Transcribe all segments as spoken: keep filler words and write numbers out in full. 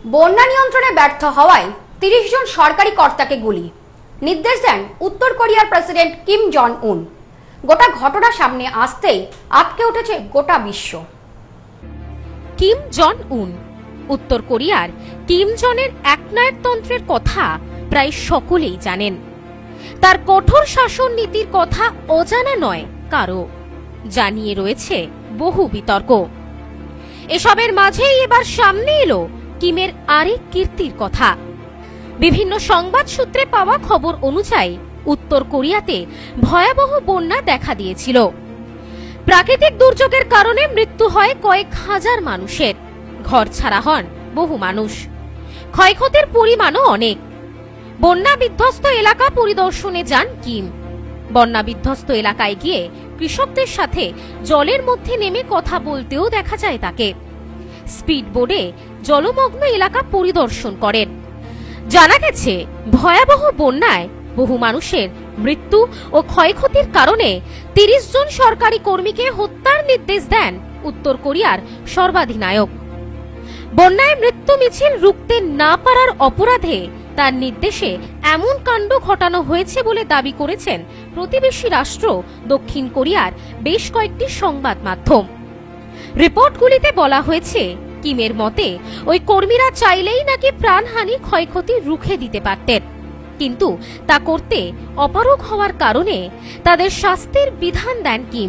বন্যা নিয়ন্ত্রণে ব্যর্থ হওয়ায় তিরিশ জন সরকারি কর্তাকে গুলি, নির্দেশ দেন উত্তর কোরিয়ার প্রেসিডেন্ট কিম জন উন। গোটা ঘটনা সামনে আসতেই আটকে উঠেছে গোটা বিশ্ব। কিম জন উন, উত্তর কোরিয়ার কিম জনের একনায়কতন্ত্রের কথা প্রায় সকলেই জানেন। তার কঠোর শাসন নীতির কথা অজানা নয় কারো, জানিয়ে রয়েছে বহু বিতর্ক। এসবের মাঝেই এবার সামনে এলো কিমের আরেক কীর্তির কথা। বিভিন্ন সংবাদ সূত্রে পাওয়া খবর অনুযায়ী উত্তর কোরিয়াতে ভয়াবহ বন্যা দেখা দিয়েছিল। প্রাকৃতিক দুর্যোগের কারণে মৃত্যু হয় কয়েক হাজার মানুষের, ঘর ছাড়া হন বহু মানুষ, ক্ষয়ক্ষতির পরিমাণও অনেক। বন্যা বিধ্বস্ত এলাকা পরিদর্শনে যান কিম। বন্যা বিধ্বস্ত এলাকায় গিয়ে কৃষকদের সাথে জলের মধ্যে নেমে কথা বলতেও দেখা যায় তাকে। স্পিড বোর্ডে জলমগ্ন এলাকা পরিদর্শন করেন। জানা গেছে ভয়াবহ বন্যায় বহু মানুষের মৃত্যু ও ক্ষয়ক্ষতির কারণে তিরিশ জন সরকারি কর্মীকে হত্যার নির্দেশ দেন উত্তর কোরিয়ার সর্বাধিনায়ক। বন্যায় মৃত্যু মিছিল রুখতে না পারার অপরাধে তার নির্দেশে এমন কাণ্ড ঘটানো হয়েছে বলে দাবি করেছেন প্রতিবেশী রাষ্ট্র দক্ষিণ কোরিয়ার বেশ কয়েকটি সংবাদ মাধ্যম। রিপোর্টগুলিতে বলা হয়েছে কিমের মতে ওই কর্মীরা চাইলেই নাকি প্রাণহানি ক্ষয়ক্ষতি রুখে দিতে পারতেন, কিন্তু তা করতে অপারগ হওয়ার কারণে তাদের শাস্তির বিধান দেন কিম।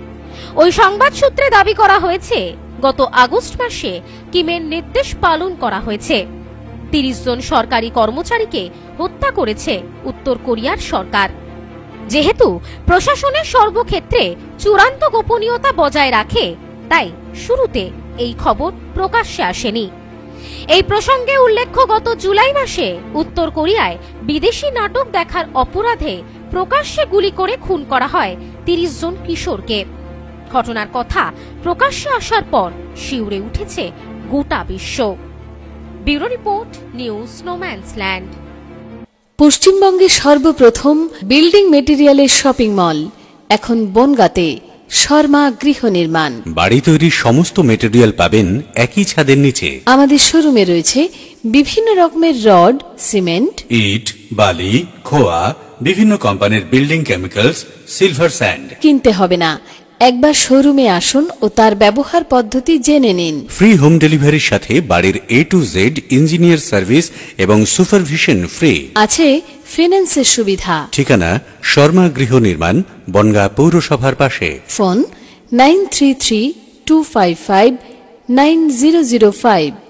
ওই সংবাদ সূত্রে দাবি করা হয়েছে গত আগস্ট মাসে কিমের নির্দেশ পালন করা হয়েছে। তিরিশ জন সরকারি কর্মচারীকে হত্যা করেছে উত্তর কোরিয়ার সরকার। যেহেতু প্রশাসনের সর্বক্ষেত্রে চূড়ান্ত গোপনীয়তা বজায় রাখে, তাই শুরুতে এই খবর প্রকাশ্যে আসেনি। এই প্রসঙ্গে উল্লেখ্য, গত জুলাই মাসে উত্তর কোরিয়ায় বিদেশি নাটক দেখার অপরাধে প্রকাশ্যে গুলি করে খুন করা হয় তিরিশ জন কিশোরকে। ঘটনার কথা প্রকাশ্যে আসার পর শিউরে উঠেছে গোটা বিশ্ব। ব্যুরো রিপোর্ট, নিউজ স্নোম্যান্সল্যান্ড। পশ্চিমবঙ্গের সর্বপ্রথম বিল্ডিং মেটেরিয়ালের শপিং মল এখন বনগাঁতে। শর্মা গৃহ নির্মাণ, বাড়ি তৈরির সমস্ত মেটেরিয়াল পাবেন একই ছাদের নিচে। আমাদের শোরুমে রয়েছে বিভিন্ন রকমের রড, সিমেন্ট, ইট, বালি, খোয়া, বিভিন্ন কোম্পানির বিল্ডিং কেমিক্যালস, সিলভার স্যান্ড। কিনতে হবে না, একবার শোরুমে আসুন ও তার ব্যবহার পদ্ধতি জেনে নিন। ফ্রি হোম ডেলিভারির সাথে বাড়ির A to Z engineer service এবং সুপারভিশন ফ্রি। আছে ফিন্যান্সের সুবিধা। ঠিকানা শর্মা গৃহ নির্মাণ, বনগাঁ পৌরসভার পাশে। Phone nine three three two five five nine zero zero five.